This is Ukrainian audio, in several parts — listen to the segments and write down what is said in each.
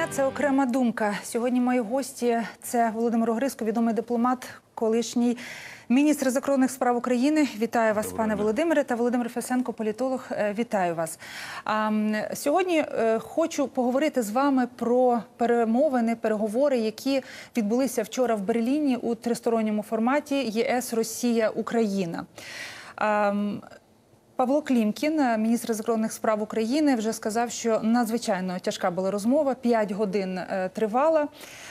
дня. Це «Окрема думка». Сьогодні мої гості – це Володимир Огризко, відомий дипломат, колишній міністр закордонних справ України. Вітаю вас, пане Володимире. Та Володимир Фесенко, політолог. Вітаю вас. Сьогодні хочу поговорити з вами про перемовини, переговори, які відбулися вчора в Берліні у тристоронньому форматі ЄС, Росія, Україна. Павло Клімкін, міністр закордонних справ України, вже сказав, що надзвичайно тяжка була розмова, 5 годин тривала.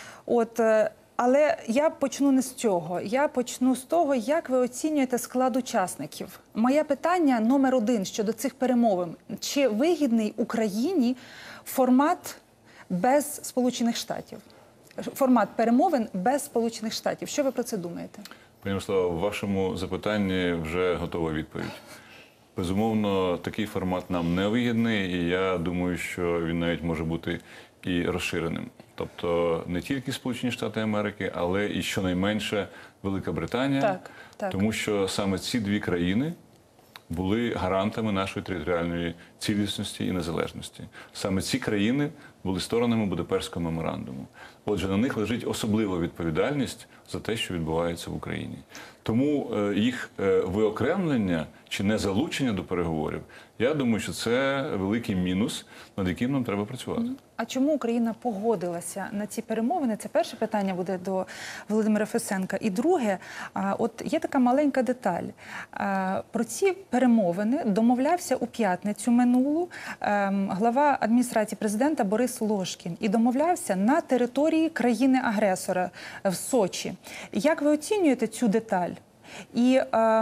Але я почну не з цього. Я почну з того, як ви оцінюєте склад учасників. Моє питання номер один щодо цих перемовин. Чи вигідний Україні формат без Сполучених Штатів? Формат перемовин без Сполучених Штатів. Що ви про це думаєте? Пані Мирослава, в вашому запитанні вже готова відповідь. Безумовно, такий формат нам не вигідний, і я думаю, що він навіть може бути і розширеним. Тобто не тільки Сполучені Штати Америки, але і щонайменше Велика Британія, тому що саме ці дві країни були гарантами нашої територіальної цілісності і незалежності. Саме ці країни були сторонами Будапештського меморандуму. Отже, на них лежить особлива відповідальність за те, що відбувається в Україні. Тому їх виокремлення чи незалучення до переговорів, я думаю, що це великий мінус, над яким нам треба працювати. А чому Україна погодилася на ці перемовини? Це перше питання буде до Володимира Фесенка. І друге, от є така маленька деталь. Про ці перемовини домовлявся у п'ятницю минулу глава адміністрації президента Борис Лошкін. І домовлявся на території країни-агресора в Сочі. Як ви оцінюєте цю деталь? І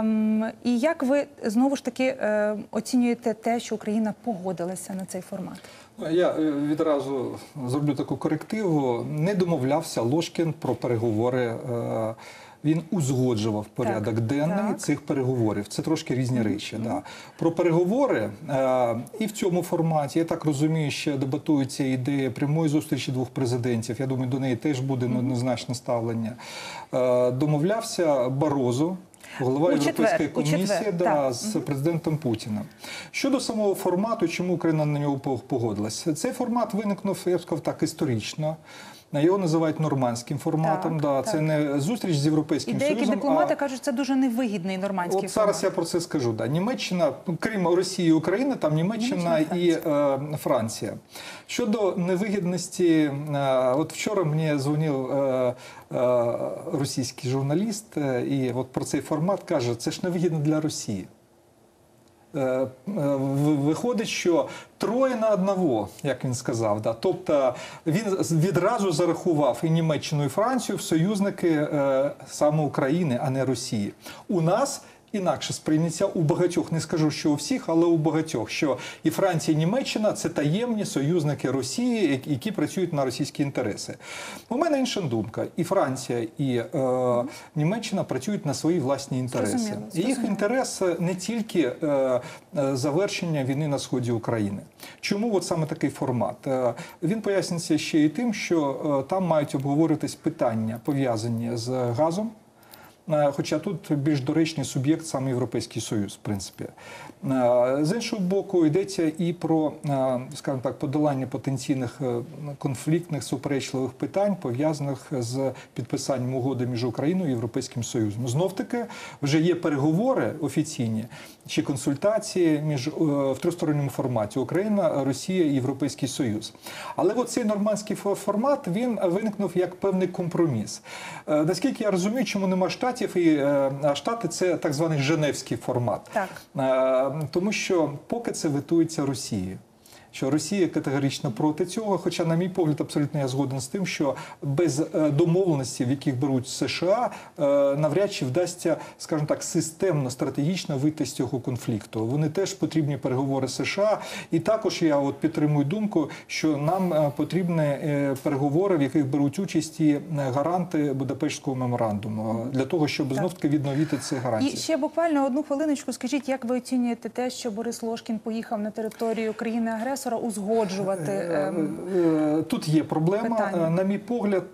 як ви, знову ж таки, оцінюєте те, що Україна погодилася на цей формат? Я відразу зроблю таку корективу. Не домовлявся Лошкін про переговори. Він узгоджував порядок денний цих переговорів. Це трошки різні речі. Про переговори і в цьому форматі, я так розумію, ще дебатується ідея прямої зустрічі двох президентів. Я думаю, до неї теж буде неоднозначне ставлення. Домовлявся Барозу, голова Європейської комісії, з президентом Путіним. Щодо самого формату, чому Україна на нього погодилася? Цей формат виникнув, я б сказав так, історично. Його називають нормандським форматом. Це не зустріч з Європейським Союзом. Деякі дипломати кажуть, що це дуже невигідний нормандський формат. Зараз я про це скажу. Німеччина, крім Росії і України, там Німеччина і Франція. Щодо невигідності, от вчора мені дзвонив російський журналіст, і от про цей формат каже, це ж невигідно для Росії. Виходить, що 3 на 1, як він сказав. Тобто він відразу зарахував і Німеччину, і Францію в союзники саме України, а не Росії. У нас інакше сприйняття у багатьох, не скажу, що у всіх, але у багатьох, що і Франція, і Німеччина – це таємні союзники Росії, які працюють на російські інтереси. У мене інша думка. І Франція, і Німеччина працюють на свої власні інтереси. І їх інтерес не тільки завершення війни на сході України. Чому от саме такий формат? Він пояснюється ще і тим, що там мають обговорюватись питання, пов'язані з газом. Хоча тут більш доречний суб'єкт саме Європейський Союз, в принципі. З іншого боку, йдеться і про, скажімо так, подолання потенційних конфліктних, суперечливих питань, пов'язаних з підписанням угоди між Україною і Європейським Союзом. Знов-таки, вже є переговори офіційні чи консультації в тристоронньому форматі – Україна, Росія і Європейський Союз. Але от цей нормандський формат, він виникнув як певний компроміс. Наскільки я розумію, чому нема Штатів, і Штати – це так званий Женевський формат. Тому що поки це ветується Росією. Що Росія категорично проти цього, хоча, на мій погляд, абсолютно я згоден з тим, що без домовленостей, в яких беруть США, навряд чи вдасться, скажімо так, системно, стратегічно вийти з цього конфлікту. Вони теж потрібні переговори з США. І також я підтримую думку, що нам потрібні переговори, в яких беруть участь і гаранти Будапештського меморандуму, для того, щоб знов-таки відновити ці гарантії. І ще буквально одну хвилиночку, скажіть, як ви оцінюєте те, що Борис Лошкін поїхав на територію країни-агресора агресора узгоджувати? Тут є проблема. Питання. На мій погляд,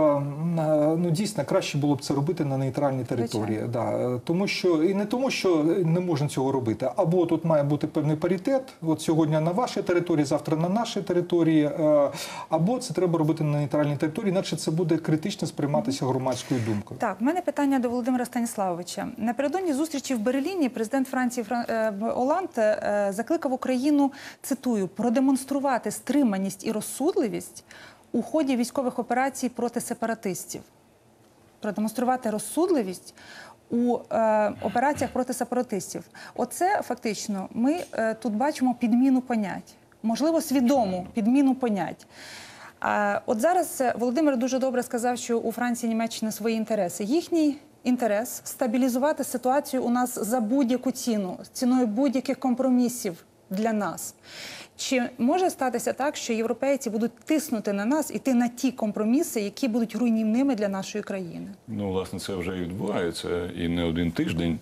ну дійсно краще було б це робити на нейтральній території. Да. Тому що, і не тому, що не можна цього робити, або тут має бути певний паритет, от сьогодні на вашій території, завтра на нашій території, або це треба робити на нейтральній території, інакше це буде критично сприйматися громадською думкою. Так, в мене питання до Володимира Станіславовича. Напередодні зустрічі в Берліні президент Франції Оланд закликав Україну, цитую, продемонструвати стриманість і розсудливість у ході військових операцій проти сепаратистів. Продемонструвати розсудливість у операціях проти сепаратистів. Оце фактично ми тут бачимо підміну понять. Можливо, свідому підміну понять. От зараз Володимир дуже добре сказав, що у Франції і Німеччини свої інтереси. Їхній інтерес – стабілізувати ситуацію у нас за будь-яку ціну, ціною будь-яких компромісів для нас. Чи може статися так, що європейці будуть тиснути на нас, іти на ті компроміси, які будуть руйнівними для нашої країни? Ну, власне, це вже і відбувається, і не один тиждень.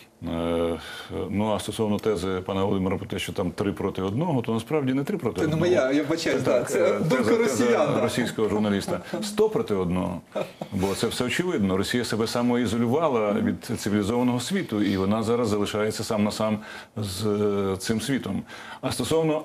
Ну, а стосовно тези пана Володимира про те, що там 3 проти 1, то насправді не 3 проти 1. Це не моя, я бачаю, це думка росіян. Російського журналіста. 100 проти 1. Бо це все очевидно. Росія себе самоізолювала від цивілізованого світу, і вона зараз залишається сам на сам з цим світом. А стосовно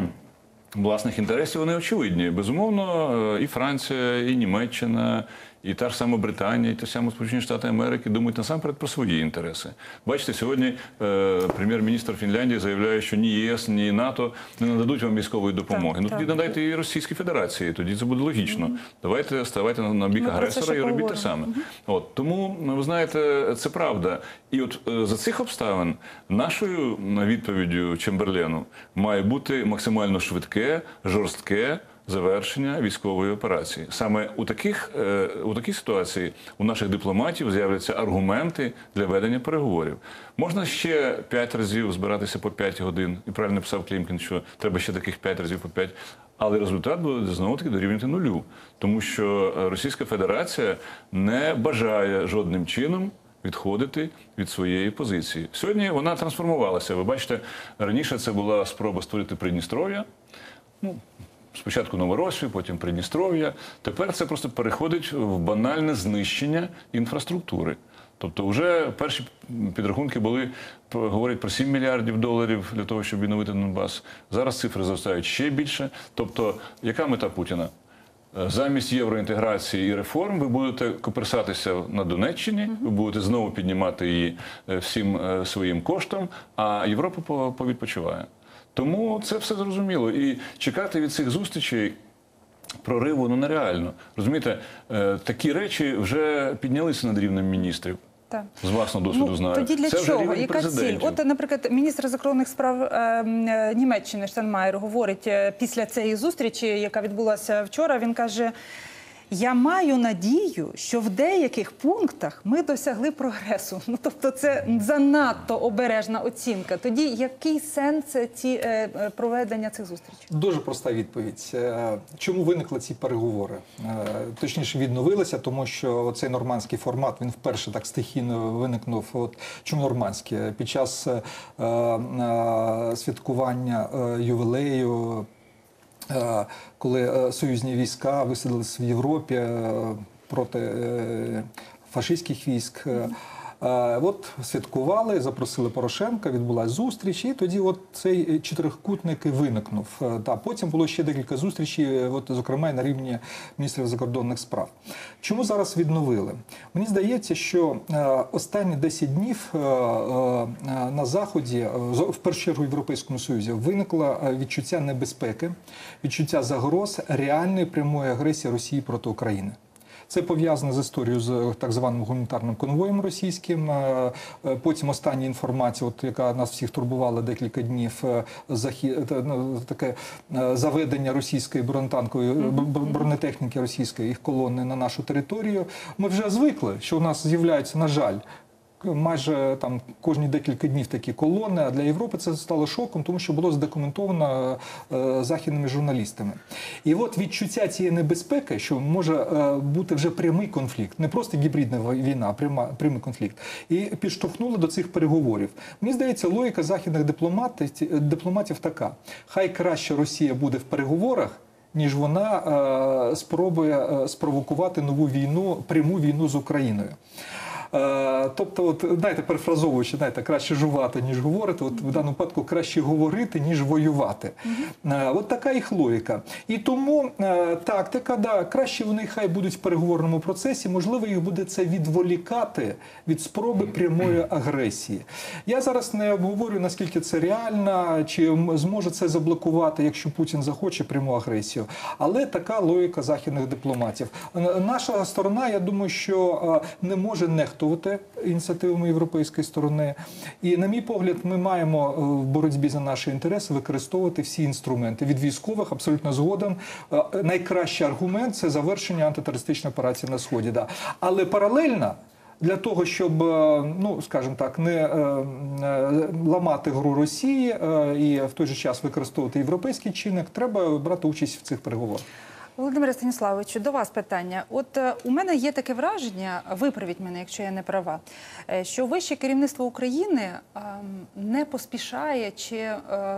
власних інтересів, вони очевидні. Безумовно, і Франція, і Німеччина, і та ж сама Британія, і ті самі Сполучені Штати Америки думають насамперед про свої інтереси. Бачите, сьогодні прем'єр-міністр Фінляндії заявляє, що ні ЄС, ні НАТО не нададуть вам військової допомоги. Ну тоді надайте і Російській Федерації, тоді це буде логічно. Давайте ставайте на бік агресора і робіть те саме. От, тому, ви знаєте, це правда. І от за цих обставин нашою відповіддю Чемберлену має бути максимально швидке, жорстке завершення військової операції. Саме у такій ситуації у наших дипломатів з'являться аргументи для ведення переговорів. Можна ще 5 разів збиратися по 5 годин, і правильно писав Клімкін, що треба ще таких 5 разів по 5, але результат буде знову-таки дорівнювати 0. Тому що Російська Федерація не бажає жодним чином відходити від своєї позиції. Сьогодні вона трансформувалася. Ви бачите, раніше це була спроба створити Придністров'я. Ну, спочатку Новоросію, потім Придністров'я. Тепер це просто переходить в банальне знищення інфраструктури. Тобто вже перші підрахунки говорять про $7 мільярдів для того, щоб відновити Донбас. Зараз цифри зростають ще більше. Тобто, яка мета Путіна? Замість євроінтеграції і реформ ви будете коперсатися на Донеччині, ви будете знову піднімати її всім своїм коштом, а Європа повідпочиває. Тому це все зрозуміло. І чекати від цих зустрічей прориву нереально. Розумієте, такі речі вже піднялися над рівнем міністрів. Так. З власного досвіду знаю. Тоді для це вже чого? рівень Яка ціль? президентів. От, наприклад, міністр закордонних справ Німеччини Штайнмаєр говорить після цієї зустрічі, яка відбулася вчора, він каже: я маю надію, що в деяких пунктах ми досягли прогресу. Ну, тобто це занадто обережна оцінка. Тоді який сенс проведення цих зустрічей? Дуже проста відповідь. Чому виникли ці переговори? Точніше, відновилися, тому що цей нормандський формат, він вперше так стихійно виникнув. От, чому нормандський? Під час святкування ювілею, коли союзні війська висадилися в Європі проти фашистських військ. От святкували, запросили Порошенка, відбулася зустріч, і тоді от цей чотирикутник виникнув. Потім було ще декілька зустрічей, от, зокрема, на рівні міністрів закордонних справ. Чому зараз відновили? Мені здається, що останні 10 днів на Заході, в першу чергу в Європейському Союзі, виникло відчуття небезпеки, відчуття загроз реальної прямої агресії Росії проти України. Це пов'язано з історією з так званим гуманітарним конвоєм російським. Потім остання інформація, яка нас всіх турбувала декілька днів, таке заведення російської бронетехніки російської, їх колони на нашу територію. Ми вже звикли, що у нас з'являються, на жаль, майже там кожні декілька днів такі колони, а для Європи це стало шоком, тому що було задокументовано західними журналістами. І от відчуття цієї небезпеки, що може бути вже прямий конфлікт, не просто гібридна війна, а прямий конфлікт, і підштовхнуло до цих переговорів. Мені здається, логіка західних дипломатів така: хай краще Росія буде в переговорах, ніж вона спробує спровокувати нову війну, пряму війну з Україною. Тобто, от, знаєте, перефразовуючи, знаєте, краще жувати, ніж говорити, от в даному випадку краще говорити, ніж воювати. От така їх логіка. І тому тактика, да, краще вони хай будуть в переговорному процесі, можливо, їх буде це відволікати від спроби прямої агресії. Я зараз не обговорю, наскільки це реально, чи зможе це заблокувати, якщо Путін захоче пряму агресію. Але така логіка західних дипломатів. Наша сторона, я думаю, що не може нехтувати ініціативами європейської сторони. І, на мій погляд, ми маємо в боротьбі за наші інтереси використовувати всі інструменти. Від військових, абсолютно згоден. Найкращий аргумент – це завершення антитерористичної операції на Сході. Да. Але паралельно, для того, щоб, ну, скажімо так, не ламати гру Росії і в той же час використовувати європейський чинник, треба брати участь в цих переговорах. Володимире Станіславовичу, до вас питання. От у мене є таке враження, виправіть мене, якщо я не права, що вище керівництво України не поспішає чи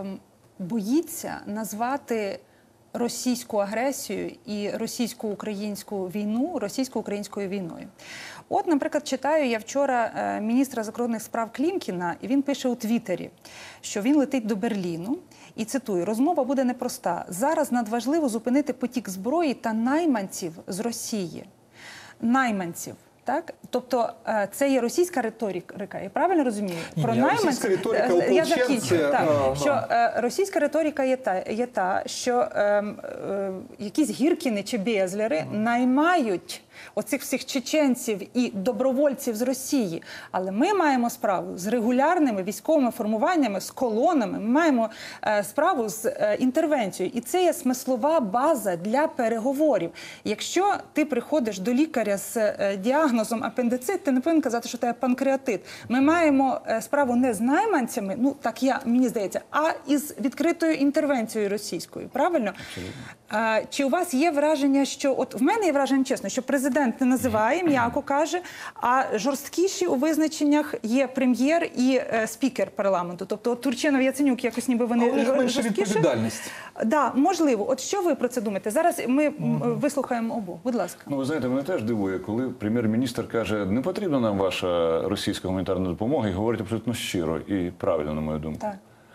боїться назвати російську агресію і російсько-українську війну російсько-українською війною. От, наприклад, читаю я вчора міністра закордонних справ Клімкіна, і він пише у Твіттері, що він летить до Берліну, і цитую: «Розмова буде непроста. Зараз надважливо зупинити потік зброї та найманців з Росії». Найманців. Так? Тобто це є російська риторика, я правильно розумію? Про російська риторика ополченців. Що російська риторика є та, що якісь Гіркіни чи Безлери наймають оцих всіх чеченців і добровольців з Росії. Але ми маємо справу з регулярними військовими формуваннями, з колонами, ми маємо справу з інтервенцією. І це є смислова база для переговорів. Якщо ти приходиш до лікаря з діагнозом апендицит, ти не повинен казати, що у тебе панкреатит. Ми маємо справу не з найманцями, ну так мені здається, а із відкритою інтервенцією російською. Правильно? Чи у вас є враження, що, от в мене є враження, чесно, що президент не називає, м'яко каже, а жорсткіші у визначеннях є прем'єр і спікер парламенту. Тобто от Турчинов, Яценюк, якось ніби вони жорсткіші. Менше відповідальність. Да, можливо. От що ви про це думаєте? Зараз ми вислухаємо обох. Будь ласка. Ну, ви знаєте, мене теж дивує, коли прем'єр-міністр каже, не потрібна нам ваша російська гуманітарна допомога, і говорить абсолютно щиро і правильно, на мою думку. Так.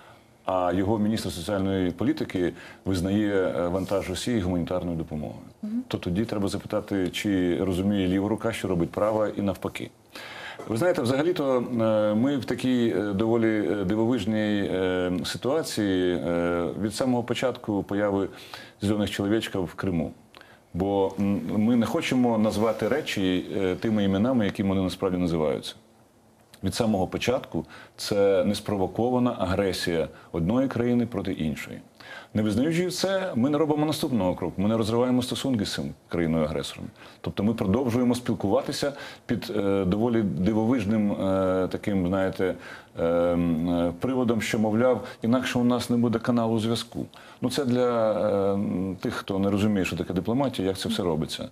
А його міністр соціальної політики визнає вантаж Росії гуманітарною допомогою. То тоді треба запитати, чи розуміє ліва рука, що робить права, і навпаки. Ви знаєте, взагалі-то ми в такій доволі дивовижній ситуації від самого початку появи зелених чоловічків в Криму. Бо ми не хочемо назвати речі тими іменами, якими вони насправді називаються. Від самого початку це неспровокована агресія одної країни проти іншої. Не визнаючи це, ми не робимо наступного кроку. Ми не розриваємо стосунки з цим країною-агресором. Тобто ми продовжуємо спілкуватися під доволі дивовижним таким, знаєте, приводом, що, мовляв, інакше у нас не буде каналу зв'язку. Ну це для тих, хто не розуміє, що таке дипломатія, як це все робиться.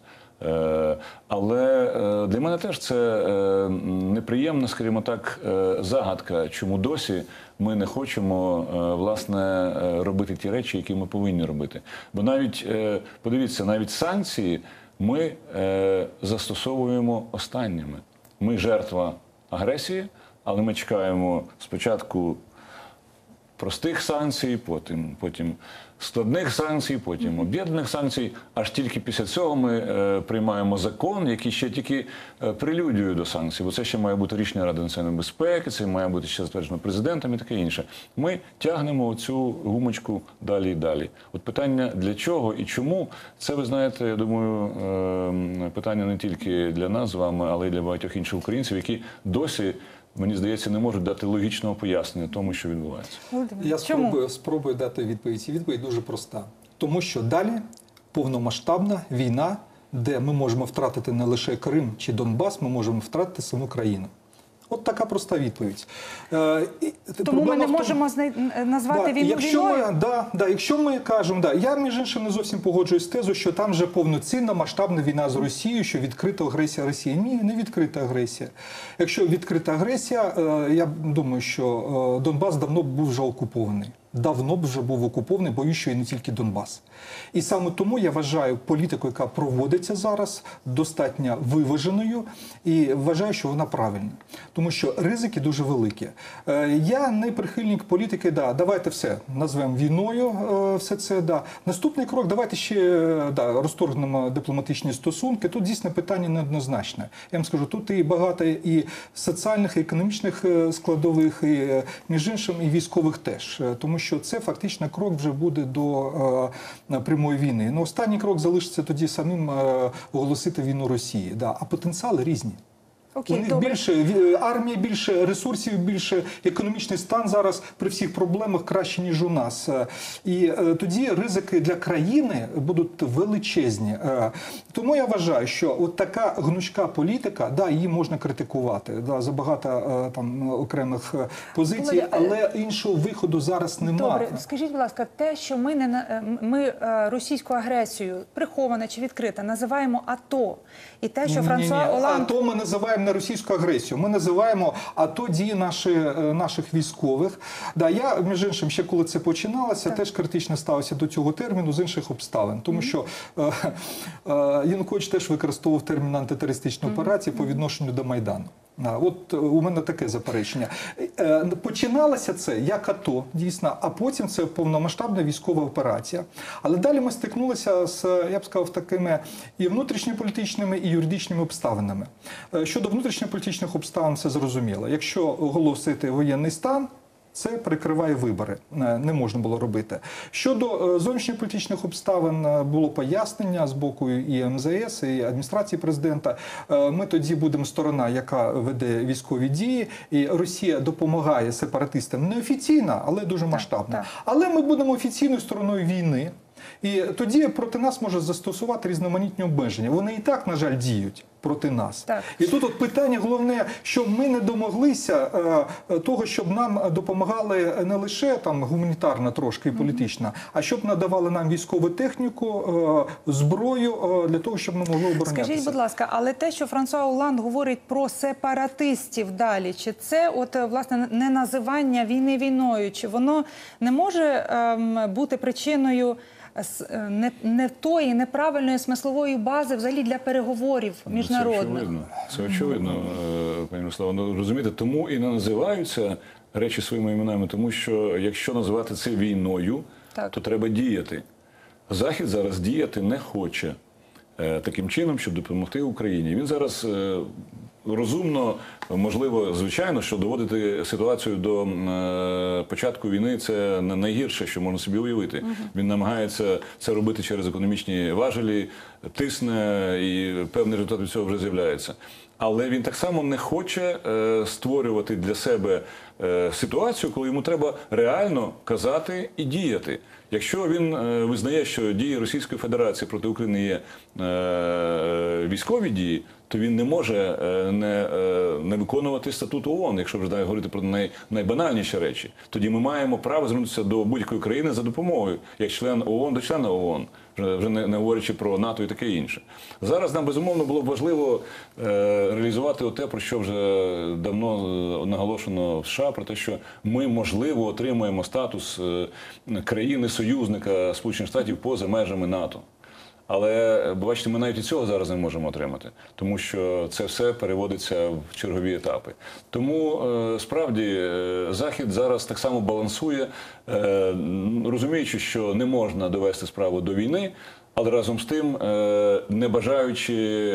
Але для мене теж це неприємна, скажімо так, загадка, чому досі ми не хочемо, власне, робити ті речі, які ми повинні робити. Бо навіть, подивіться, навіть санкції ми застосовуємо останніми. Ми жертва агресії, але ми чекаємо спочатку простих санкцій, потім складних санкцій, потім об'єднаних санкцій. Аж тільки після цього ми приймаємо закон, який ще тільки прелюдіює до санкцій. Бо це ще має бути рішення Ради національної безпеки, це має бути ще затверджено президентом і таке інше. Ми тягнемо цю гумочку далі і далі. От питання для чого і чому, це, ви знаєте, я думаю, питання не тільки для нас з вами, але й для багатьох інших українців, які досі, мені здається, не можуть дати логічного пояснення тому, що відбувається. Я спробую дати відповідь. І відповідь дуже проста. Тому що далі повномасштабна війна, де ми можемо втратити не лише Крим чи Донбас, ми можемо втратити саму країну. От така проста відповідь. Тому ми не можемо назвати війну війною? Якщо ми кажемо, я, між іншим, не зовсім погоджуюсь з тезою, що там вже повноцінна масштабна війна з Росією, що відкрита агресія Росії. Ні, не відкрита агресія. Якщо відкрита агресія, я думаю, що Донбас давно був вже окупований. Давно б вже був окупований, боюсь, що і не тільки Донбас. І саме тому я вважаю політику, яка проводиться зараз, достатньо виваженою, і вважаю, що вона правильна. Тому що ризики дуже великі. Я не прихильник політики, давайте все, назвемо війною все це, Наступний крок, давайте ще розторгнемо дипломатичні стосунки. Тут дійсно питання неоднозначне. Я вам скажу, тут і багато і соціальних, і економічних складових, і, між іншим, і військових теж. Тому що це фактично крок вже буде до прямої війни. Ну, останній крок залишиться тоді самим оголосити війну Росії. А потенціали різні. Окей, у них добре. більше армії, більше ресурсів, більше економічний стан зараз при всіх проблемах краще, ніж у нас. І тоді ризики для країни будуть величезні. Тому я вважаю, що от така гнучка політика, її можна критикувати, за багато там окремих позицій, але іншого виходу зараз немає. Добре, скажіть, будь ласка, те, що ми російську агресію, прихована чи відкрита, називаємо АТО, і те, що Франсуа Оланд... АТО ми називаємо не російську агресію, ми називаємо АТО дії наших військових. Я, між іншим, ще коли це починалося, теж критично ставився до цього терміну з інших обставин. Тому що Янукович теж використовував термін антитерористичної операції по відношенню до Майдану. От у мене таке заперечення. Починалося це як АТО, дійсно, а потім це повномасштабна військова операція. Але далі ми стикнулися з, я б сказав, такими і внутрішньополітичними, і юридичними обставинами. Щодо внутрішньополітичних обставин це зрозуміло. Якщо оголосити воєнний стан, це прикриває вибори. Не можна було робити. Щодо зовнішньополітичних обставин було пояснення з боку і МЗС, і адміністрації президента. Ми тоді будемо сторона, яка веде військові дії, і Росія допомагає сепаратистам неофіційно, але дуже масштабно. Так. Але ми будемо офіційною стороною війни. І тоді проти нас можуть застосувати різноманітні обмеження. Вони і так, на жаль, діють проти нас. Так. І тут от питання головне, що ми не домоглися того, щоб нам допомагали не лише там гуманітарно трошки і політично, а щоб надавали нам військову техніку, зброю для того, щоб ми могли оборонятися. Скажіть, будь ласка, але те, що Франсуа Оланд говорить про сепаратистів далі, чи це от, власне, не називання війни війною, чи воно не може бути причиною не тої неправильної смислової бази взагалі для переговорів міжнародних? Це очевидно, пані Мирослава. Ну, розумієте, тому і не називаються речі своїми іменами, тому що якщо називати це війною, то треба діяти. Захід зараз діяти не хоче таким чином, щоб допомогти Україні. Він зараз розумно, можливо, звичайно, що доводити ситуацію до початку війни – це не найгірше, що можна собі уявити. Він намагається це робити через економічні важелі, тисне, і певний результат від цього вже з'являється. Але він так само не хоче створювати для себе ситуацію, коли йому треба реально казати і діяти. Якщо він визнає, що дії Російської Федерації проти України є військові дії, то він не може не виконувати статут ООН, якщо вже говорити про найбанальніші речі. Тоді ми маємо право звернутися до будь-якої країни за допомогою, як член ООН до члена ООН, вже не говорячи про НАТО і таке інше. Зараз нам, безумовно, було б важливо реалізувати те, про що вже давно наголошено в США, про те, що ми, можливо, отримаємо статус країни-союзника Сполучених Штатів поза межами НАТО. Але, бачите, ми навіть і цього зараз не можемо отримати, тому що це все переводиться в чергові етапи. Тому, справді, Захід зараз так само балансує, розуміючи, що не можна довести справу до війни, але разом з тим, не бажаючи,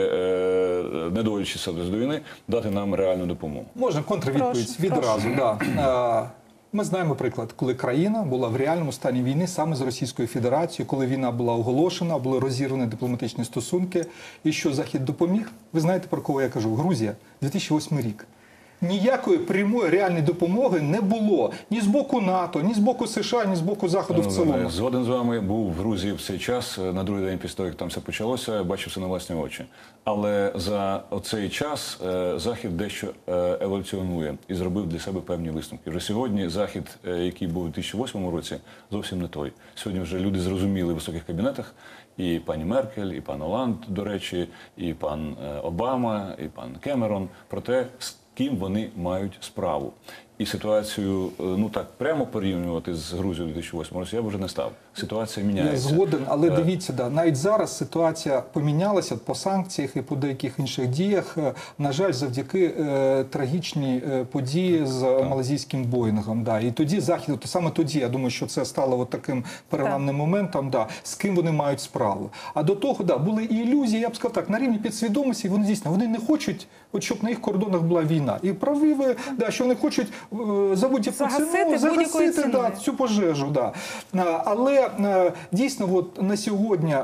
не доводячися до війни, дати нам реальну допомогу. Можна контрвідповідь відразу, да. Ми знаємо приклад, коли країна була в реальному стані війни саме з Російською Федерацією, коли війна була оголошена, були розірвані дипломатичні стосунки. І що Захід допоміг? Ви знаєте, про кого я кажу? Грузія, 2008 рік. ніякої прямої реальної допомоги не було ні з боку НАТО, ні з боку США, ні з боку Заходу в цілому. Згоден з вами, був в Грузії в цей час, на другий день після того, як там все почалося, бачив все на власні очі. Але за оцей час Захід дещо еволюціонує і зробив для себе певні висновки. Вже сьогодні Захід, який був у 2008 році, зовсім не той. Сьогодні вже люди зрозуміли в високих кабінетах, і пані Меркель, і пан Оланд, до речі, і пан Обама, і пан Кемерон, про те, з ким вони мають справу. І ситуацію, ну так, прямо порівнювати з Грузією 2008 році я б вже не став. Ситуація міняється. Я згоден, але дивіться, навіть зараз ситуація помінялася по санкціях і по деяких інших діях. На жаль, завдяки трагічній події з малазійським Боїнгом. І тоді Захід, саме тоді, я думаю, що це стало таким переламним моментом, з ким вони мають справу. А до того, були і ілюзії, я б сказав так, на рівні підсвідомості, вони дійсно, вони не хочуть, щоб на їх кордонах була війна. І праві ви, що вони хочуть за будь-яку ціну загасити цю пожежу. Але дійсно на сьогодні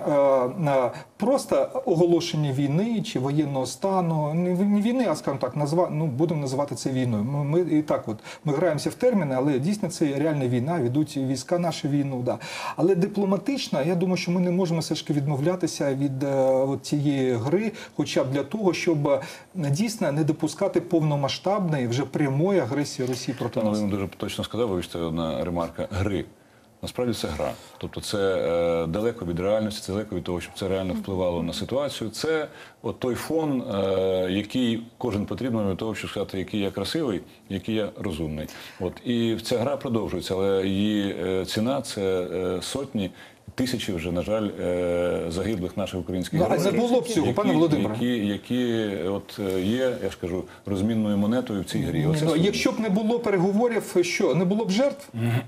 просто оголошення війни чи воєнного стану, не війни, а скажімо так, будемо називати це війною. Ми граємося в терміни, але дійсно це реальна війна, ведуть війська нашу війну. Але дипломатично, я думаю, що ми не можемо все ж таки відмовлятися від цієї гри, хоча б для того, щоб дійсно не допускати повномасштабної, вже прямої агресії Росії проти нас. Він дуже точно сказав, вибачте, одна ремарка, гри. Насправді це гра. Тобто це далеко від реальності, це далеко від того, щоб це реально впливало на ситуацію. Це той фон, який кожен потрібен для того, щоб сказати, який я красивий, який я розумний. І ця гра продовжується, але її ціна – це сотні, тисячі вже, на жаль, загиблих наших українських героїв. А не було б цього, пане Володимире. Які є, я ж кажу, розмінною монетою в цій грі. Якщо б не було переговорів, що, не було б жертв?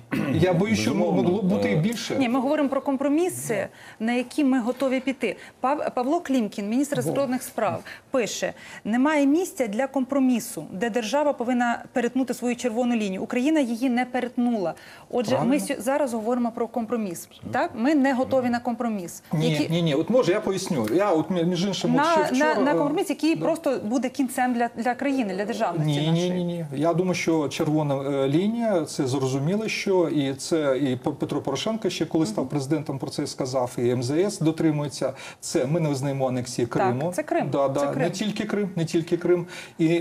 Я боюсь, що могло б бути і більше. Ні, ми говоримо про компроміси, на які ми готові піти. Павло Клімкін, міністр закордонних справ, пише, немає місця для компромісу, де держава повинна перетнути свою червону лінію. Україна її не перетнула. Отже, ми зараз говоримо про компроміс. Так? Ми не готові на компроміс. Ні. Може, я поясню. Я, між іншим, на компроміс, який просто буде кінцем для країни, для державності нашої. Ні. Я думаю, що червона лінія, це зрозуміло, що і це і Петро Порошенко ще коли став президентом, про це сказав, і МЗС дотримується. Це ми не визнаємо анексії Криму. Так, це Крим. Це Крим. Не тільки Крим. І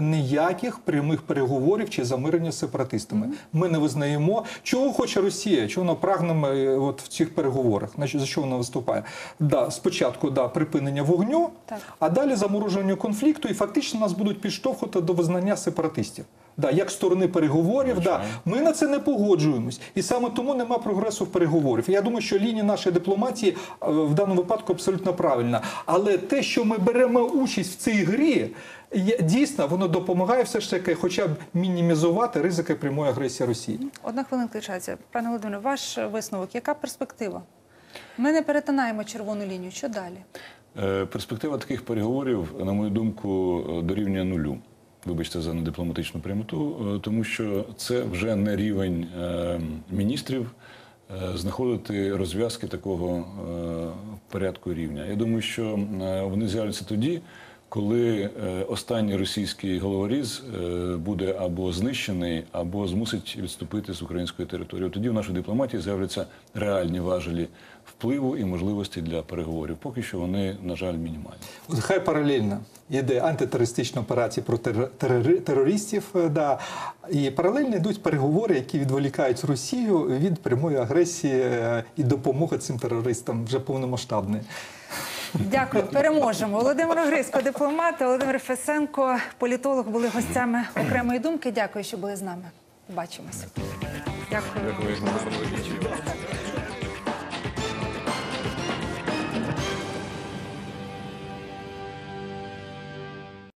ніяких прямих переговорів чи замирення з сепаратистами. Ми не визнаємо. Чого хоче Росія? Чого вона прагне в цих переговорах? За що вона виступає? Спочатку припинення вогню, а далі замороження конфлікту, і фактично нас будуть підштовхувати до визнання сепаратистів. Як сторони переговорів, ми на це не погоджуємось. І саме тому нема прогресу в переговорів. Я думаю, що лінія нашої дипломатії в даному випадку абсолютно правильна. Але те, що ми беремо участь в цій грі, дійсно, воно допомагає все ж таки хоча б мінімізувати ризики прямої агресії Росії. Одна хвилинка лишається. Пане Володимире, ваш висновок, яка перспектива? Ми не перетинаємо червону лінію. Що далі? Перспектива таких переговорів, на мою думку, дорівнює нулю. Вибачте за недипломатичну прямоту, тому що це вже не рівень міністрів знаходити розв'язки такого порядку рівня. Я думаю, що вони з'являться тоді, коли останній російський головоріз буде або знищений, або змусить відступити з української території. Тоді в нашій дипломатії з'являться реальні важелі впливу і можливості для переговорів. Поки що вони, на жаль, мінімальні. Хай паралельно йде антитерористична операція проти терористів, і паралельно йдуть переговори, які відволікають Росію від прямої агресії і допомоги цим терористам вже повномасштабної. Дякую, переможемо. Володимир Огризько, дипломат, Володимир Фесенко, політолог, були гостями «Окремої думки». Дякую, що були з нами. Побачимось. Дякую. Дякую.